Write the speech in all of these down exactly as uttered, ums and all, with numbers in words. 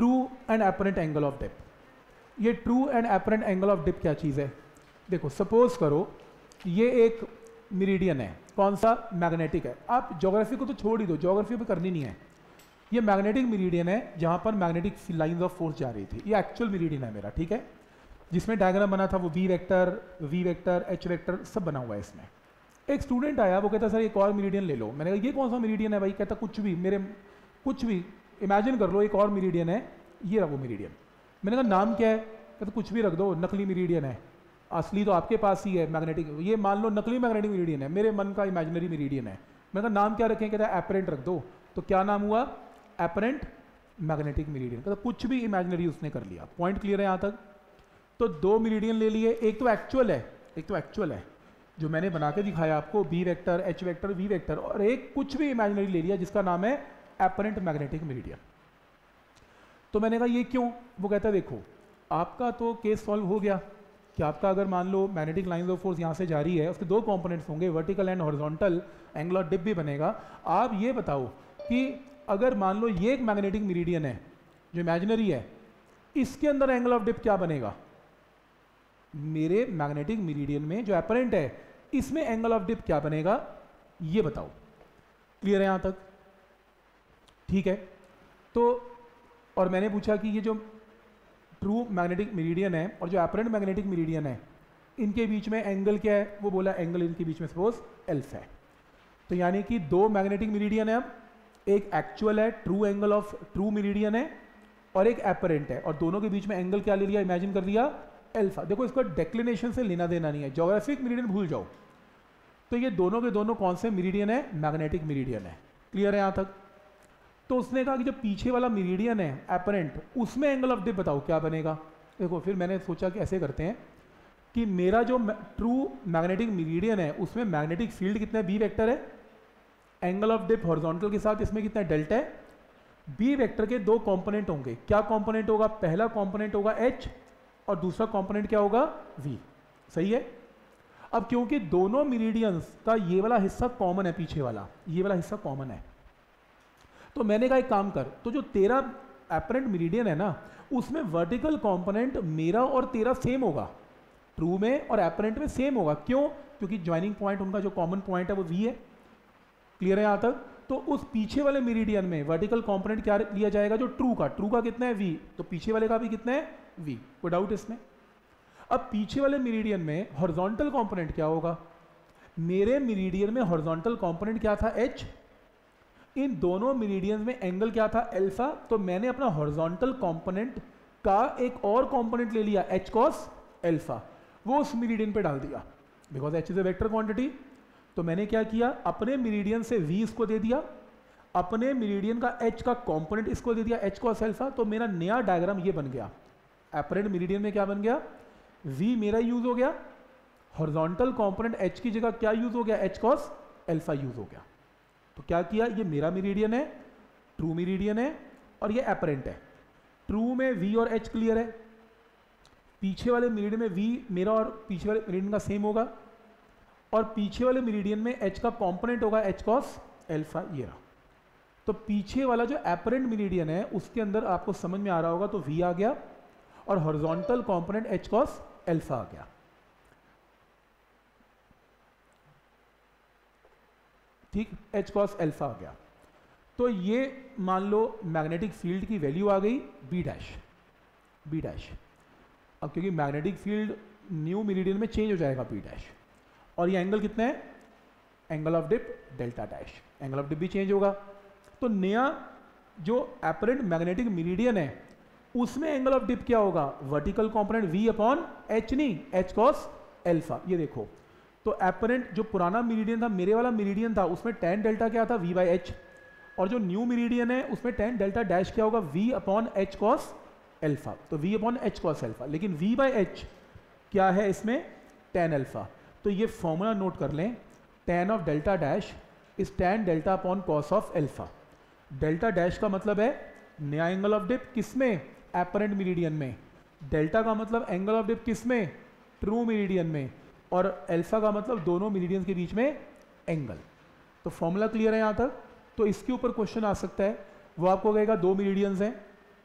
True and apparent angle of dip. ये true and apparent angle of dip क्या चीज़ है? देखो सपोज करो ये एक मेरिडियन है, कौन सा? मैग्नेटिक है। आप ज्योग्राफी को तो छोड़ ही दो, ज्योग्राफी भी करनी नहीं है। ये मैग्नेटिक मेरिडियन है जहाँ पर मैग्नेटिक लाइंस ऑफ फोर्स जा रही थी। ये एक्चुअल मेरिडियन है मेरा, ठीक है, जिसमें डायग्राम बना था वो B vector, V vector, H vector सब बना हुआ है इसमें। एक स्टूडेंट आया, वो कहता सर एक और मेरिडियन ले लो। मैंने कहा ये कौन सा मेरिडियन है भाई? कहता कुछ भी, मेरे कुछ भी इमेजिन कर लो, एक और मेरिडियन है, ये रहा वो मेरिडियन। मैंने कहा नाम क्या है? कहता कुछ भी रख दो, नकली मेरिडियन है, असली तो आपके पास ही है मैग्नेटिक। ये मान लो नकली मैग्नेटिक मेरिडियन है, मेरे मन का इमेजिनरी मेरिडियन है। मैंने कहा नाम क्या रखें? कहता है एपरेंट रख दो। तो क्या नाम हुआ? Apparent magnetic meridian. कहता कुछ भी इमेजिनरी उसने कर लिया। पॉइंट क्लियर है यहाँ तक? तो दो मेरिडियन ले लिए, एक तो एक्चुअल है, एक तो एक्चुअल है जो मैंने बना के दिखाया आपको, B vector, H vector, V vector, और एक कुछ भी इमेजिनरी ले लिया जिसका नाम है एपरेंट मैग्नेटिक मेरिडियन। तो मैंने कहा ये क्यों? वो कहता है देखो आपका तो केस सॉल्व हो गया कि आपका अगर मान लो मैग्नेटिक लाइंस ऑफ फोर्स यहाँ से जारी है, उसके दो कंपोनेंट्स होंगे, vertical and horizontal, angle of dip भी बनेगा। आप ये बताओ कि अगर मान लो ये एक मैग्नेटिक मेरिडियन है जो इमेजिनरी है, इसके अंदर एंगल ऑफ डिप क्या बनेगा? मेरे मैग्नेटिक मेरिडियन में जो एपरेंट है इसमें एंगल ऑफ डिप क्या बनेगा? ये बताओ। क्लियर है यहाँ तक? ठीक है। तो और मैंने पूछा कि ये जो ट्रू मैग्नेटिक मेरिडियन है और जो एपरेंट मैग्नेटिक मेरिडियन है इनके बीच में एंगल क्या है? वो बोला एंगल इनके बीच में सपोज एल्फा है। तो यानी कि दो मैग्नेटिक मेरिडियन है, अब एक एक्चुअल है, true angle of true meridian है, और एक एपरेंट है, और दोनों के बीच में एंगल क्या ले लिया? इमेजिन कर लिया एल्फा। देखो इसको डेक्लिनेशन से लेना देना नहीं है, ज्योग्राफिक मेरिडियन भूल जाओ। तो ये दोनों के दोनों कौन से मेरिडियन है? मैग्नेटिक मेरिडियन है। क्लियर है यहाँ तक? तो उसने कहा कि जो पीछे वाला मेरिडियन है एपरेंट, उसमें एंगल ऑफ डिप बताओ क्या बनेगा। देखो फिर मैंने सोचा कि ऐसे करते हैं कि मेरा जो ट्रू मैग्नेटिक मेरिडियन है उसमें मैग्नेटिक फील्ड कितना है? बी वेक्टर है, एंगल ऑफ डिप हॉरिजॉन्टल के साथ इसमें कितना है? डेल्टा है। बी वेक्टर के दो कंपोनेंट होंगे, क्या कंपोनेंट होगा? पहला कंपोनेंट होगा एच और दूसरा कंपोनेंट क्या होगा? वी। सही है। अब क्योंकि दोनों मेरिडियंस का ये वाला हिस्सा कॉमन है, पीछे वाला ये वाला हिस्सा कॉमन है, तो मैंने कहा एक काम कर, तो जो तेरा एपरेंट मेरिडियन है ना उसमें वर्टिकल कंपोनेंट मेरा और तेरा सेम होगा, ट्रू में और एपरेंट में सेम होगा। क्यों? क्योंकि ज्वाइनिंग पॉइंट उनका जो कॉमन पॉइंट है वो वी है। क्लियर है यहाँ तक? तो उस पीछे वाले मेरिडियन में वर्टिकल कंपोनेंट क्या लिया जाएगा? जो ट्रू का, ट्रू का कितना है? वी। तो पीछे वाले का भी कितना है? वी। कोई डाउट इसमें? अब पीछे वाले मेरिडियन में हॉरिजॉन्टल कंपोनेंट क्या होगा? मेरे मेरिडियन में हॉरिजॉन्टल कंपोनेंट क्या था? एच। इन दोनों मेरिडियन में एंगल क्या था? एल्फा। तो मैंने अपना हॉरिजॉन्टल कंपोनेंट का एक और कंपोनेंट ले लिया, एच कॉस एल्फा, वो उस मेरिडियन पे डाल दिया, because H is a vector quantity. तो मैंने क्या किया? अपने मेरिडियन से वी इसको दे दिया, अपने मेरिडियन का एच का कंपोनेंट इसको दे दिया, एच कॉस एल्फा। तो मेरा नया डायग्राम ये बन गया। एपरेंट मेरिडियन में क्या बन गया? वी मेरा यूज हो गया, हॉरिजॉन्टल कंपोनेंट एच की जगह क्या यूज हो गया? एच कॉस एल्फा यूज हो गया। तो क्या किया? ये मेरा मेरिडियन है, ट्रू मेरिडियन है, और ये एपरेंट है। ट्रू में वी और एच क्लियर है, पीछे वाले मेरिडियन में वी मेरा और पीछे वाले मेरिडियन का सेम होगा, और पीछे वाले मेरिडियन में एच का कंपोनेंट होगा एच कॉस एल्फा। ये रहा। तो पीछे वाला जो एपरेंट मेरिडियन है उसके अंदर आपको समझ में आ रहा होगा, तो वी आ गया और horizontal component H cos alpha आ गया। ठीक, एच कॉस एल्फा आ गया। तो ये मान लो मैग्नेटिक फील्ड की वैल्यू आ गई बी डैश, बी डैश। अब क्योंकि मैग्नेटिक फील्ड न्यू मेरिडियन में चेंज हो जाएगा बी डैश, और ये एंगल कितना है? Angle of dip delta dash. Angle of dip भी चेंज होगा। तो नया जो एपरेंट मैग्नेटिक मेरिडियन है उसमें एंगल ऑफ डिप क्या होगा? Vertical component V upon H, नहीं एच कॉस एल्फा। ये देखो, तो एपरेंट जो पुराना मेरिडियन था, मेरे वाला मेरिडियन था, उसमें टेन डेल्टा क्या था? V by H. और जो न्यू मेरिडियन है उसमें टेन डेल्टा डैश क्या होगा? V upon H cos alpha. तो V upon H cos alpha, लेकिन वी बाई एच क्या है इसमें? Tan alpha. तो ये फॉर्मूला नोट कर लें, tan of delta dash is tan delta upon cos of alpha. Delta dash का मतलब है नया एंगल ऑफ डिप, किसमें? एपरेंट मेरिडियन में। डेल्टा का मतलब एंगल ऑफ डिप किसमें? ट्रू मेरिडियन में। और एल्फा का मतलब दोनों मेरिडियंस के बीच में एंगल। तो फॉर्मूला क्लियर है यहाँ तक? तो इसके ऊपर क्वेश्चन आ सकता है, वो आपको कहेगा दो मेरिडियंस हैं,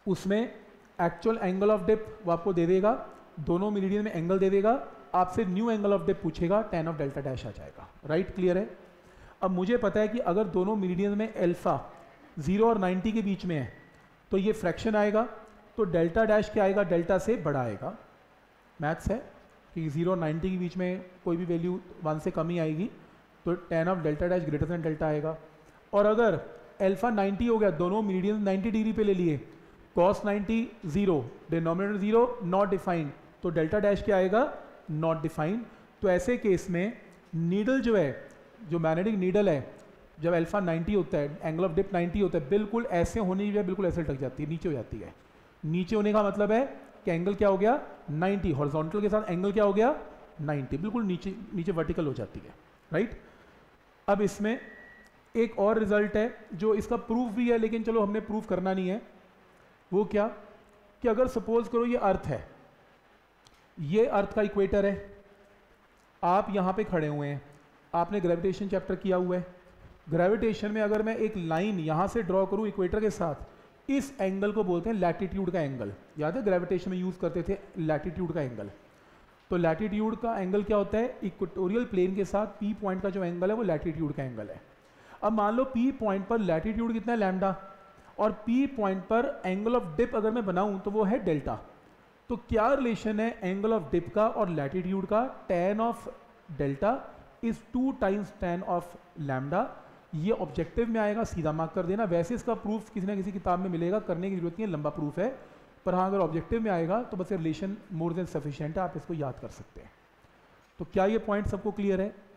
उसमें एक्चुअल एंगल ऑफ डिप वो आपको दे देगा, दोनों मीडियन में एंगल दे देगा, आपसे न्यू एंगल ऑफ डिप पूछेगा, टेन ऑफ डेल्टा डैश आ जाएगा। राइट, क्लियर है। अब मुझे पता है कि अगर दोनों मीडियन में अल्फा जीरो और नाइन्टी के बीच में है तो ये फ्रैक्शन आएगा, तो डेल्टा डैश क्या आएगा, डेल्टा से बड़ा आएगा। मैथ्स है कि जीरो और नाइन्टी के बीच में कोई भी वैल्यू वन से कम ही आएगी, तो tan of delta dash greater than delta आएगा। और अगर अल्फा नाइन्टी हो गया, दोनों मीडियन नाइन्टी डिग्री पे ले लिए, cos ninety zero, denominator zero, not defined, तो डेल्टा डैश क्या आएगा, नॉट डिफाइंड। तो ऐसे केस में नीडल जो है, जो मैग्नेटिक नीडल है, जब अल्फा नाइन्टी होता है, एंगल ऑफ डिप नाइन्टी होता है, बिल्कुल ऐसे होने की बजाय बिल्कुल ऐसे लटक जाती है, नीचे हो जाती है। नीचे होने का मतलब है कि एंगल क्या हो गया, नाइन्टी, हॉरिजॉन्टल के साथ एंगल क्या हो गया, नाइन्टी, बिल्कुल नीचे नीचे वर्टिकल हो जाती है। राइट। अब इसमें एक और रिजल्ट है जो इसका प्रूफ भी है, लेकिन चलो हमने प्रूफ करना नहीं है। वो क्या कि अगर सपोज करो ये अर्थ है, ये अर्थ का इक्वेटर है, आप यहाँ पे खड़े हुए हैं, आपने ग्रेविटेशन चैप्टर किया हुआ है। ग्रेविटेशन में अगर मैं एक लाइन यहाँ से ड्रॉ करूँ इक्वेटर के साथ, इस एंगल को बोलते हैं लैटिट्यूड का एंगल। याद है ग्रेविटेशन में यूज करते थे लैटिट्यूड का एंगल। तो लैटिट्यूड का एंगल क्या होता है, इक्वेटोरियल प्लेन के साथ पी पॉइंट का जो एंगल है वो लैटिट्यूड का एंगल है। अब मान लो पी पॉइंट पर लैटिट्यूड कितना है, लैम्डा, और पी पॉइंट पर एंगल ऑफ डिप अगर मैं बनाऊं तो वो है डेल्टा। तो क्या रिलेशन है एंगल ऑफ डिप का और लैटिट्यूड का, tan of delta is two times tan of lambda. ये ऑब्जेक्टिव में आएगा, सीधा मार्क कर देना। वैसे इसका प्रूफ किसी ना किसी किताब में मिलेगा, करने की जरूरत नहीं है, लंबा प्रूफ है, पर हाँ अगर ऑब्जेक्टिव में आएगा तो बस रिलेशन मोर देन सफिशिएंट है, आप इसको याद कर सकते हैं। तो क्या ये पॉइंट सबको क्लियर है?